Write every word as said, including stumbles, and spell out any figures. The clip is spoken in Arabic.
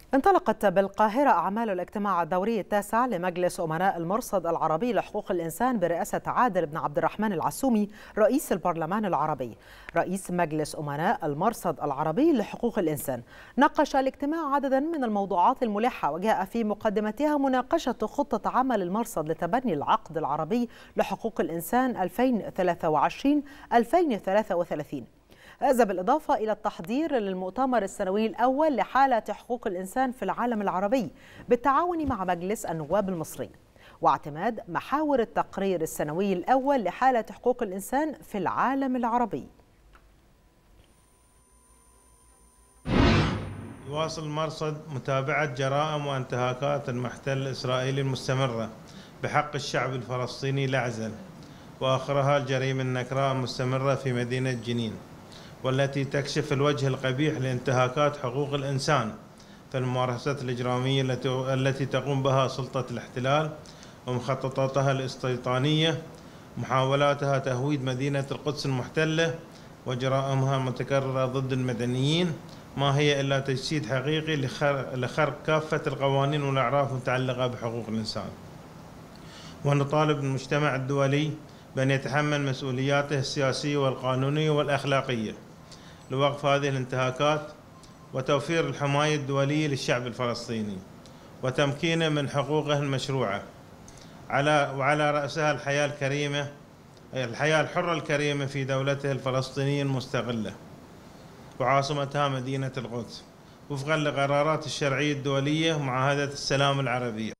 انطلقت بالقاهرة أعمال الاجتماع الدوري التاسع لمجلس أمناء المرصد العربي لحقوق الإنسان برئاسة عادل بن عبد الرحمن العسومي رئيس البرلمان العربي. رئيس مجلس أمناء المرصد العربي لحقوق الإنسان ناقش الاجتماع عددا من الموضوعات الملحة، وجاء في مقدمتها مناقشة خطة عمل المرصد لتبني العقد العربي لحقوق الإنسان ألفين وثلاثة وعشرين ألفين وثلاثة وثلاثين. هذا بالإضافة إلى التحضير للمؤتمر السنوي الأول لحالة حقوق الإنسان في العالم العربي بالتعاون مع مجلس النواب المصري، واعتماد محاور التقرير السنوي الأول لحالة حقوق الإنسان في العالم العربي. يواصل المرصد متابعة جرائم وانتهاكات المحتل الإسرائيلي المستمرة بحق الشعب الفلسطيني الأعزل، وآخرها الجريمة النكراء المستمرة في مدينة جنين، والتي تكشف الوجه القبيح لانتهاكات حقوق الإنسان في الممارسات الإجرامية التي تقوم بها سلطة الاحتلال ومخططاتها الاستيطانية، محاولاتها تهويد مدينة القدس المحتلة وجرائمها المتكررة ضد المدنيين، ما هي إلا تجسيد حقيقي لخرق كافة القوانين والأعراف المتعلقة بحقوق الإنسان. ونطالب المجتمع الدولي بأن يتحمل مسؤولياته السياسية والقانونية والأخلاقية لوقف هذه الانتهاكات وتوفير الحماية الدولية للشعب الفلسطيني وتمكينه من حقوقه المشروعة على وعلى رأسها الحياة الكريمة الحياة الحرة الكريمة في دولته الفلسطينية المستقلة وعاصمتها مدينة القدس، وفقا لقرارات الشرعية الدولية ومعاهدة السلام العربية.